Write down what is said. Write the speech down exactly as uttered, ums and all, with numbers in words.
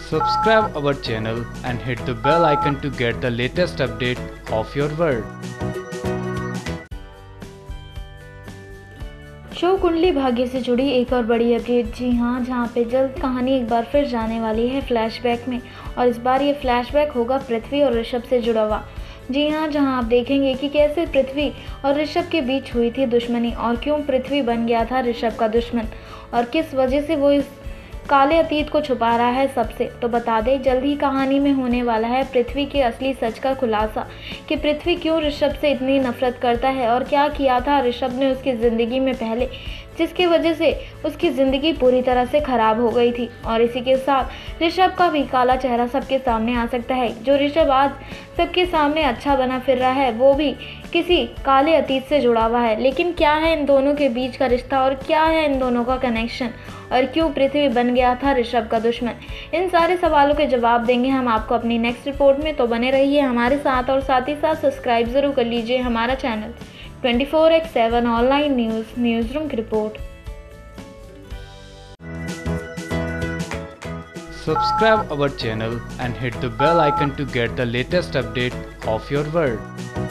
Subscribe our channel and hit the bell icon to get the latest update of your world. Show Kundali Bhagya से जुड़ी एक और बड़ी update. जी हाँ, जहाँ पे जल्द कहानी एक बार फिर जाने वाली है फ्लैशबैक में, और इस बार ये फ्लैशबैक होगा पृथ्वी और ऋषभ से जुड़ा हुआ। जी हाँ, जहाँ आप देखेंगे कि कैसे पृथ्वी और ऋषभ के बीच हुई थी दुश्मनी, और क्यों पृथ्वी बन गया था ऋषभ का दुश्मन, और किस वजह से वो इस काले अतीत को छुपा रहा है सबसे। तो बता दें, जल्द ही कहानी में होने वाला है पृथ्वी के असली सच का खुलासा, कि पृथ्वी क्यों ऋषभ से इतनी नफरत करता है और क्या किया था ऋषभ ने उसकी ज़िंदगी में पहले, जिसकी वजह से उसकी ज़िंदगी पूरी तरह से ख़राब हो गई थी। और इसी के साथ ऋषभ का भी काला चेहरा सबके सामने आ सकता है। जो ऋषभ आज सबके सामने अच्छा बना फिर रहा है, वो भी किसी काले अतीत से जुड़ा हुआ है। लेकिन क्या है इन दोनों के बीच का रिश्ता, और क्या है इन दोनों का कनेक्शन, और क्यों पृथ्वी बन गया था ऋषभ का दुश्मन, इन सारे सवालों के जवाब देंगे हम आपको अपनी नेक्स्ट रिपोर्ट में। तो बने रहिए हमारे साथ, और साथ ही साथ सब्सक्राइब ज़रूर कर लीजिए हमारा channel twenty four X seven online news newsroom की report. Subscribe our channel and hit the bell icon to get the latest update of your world.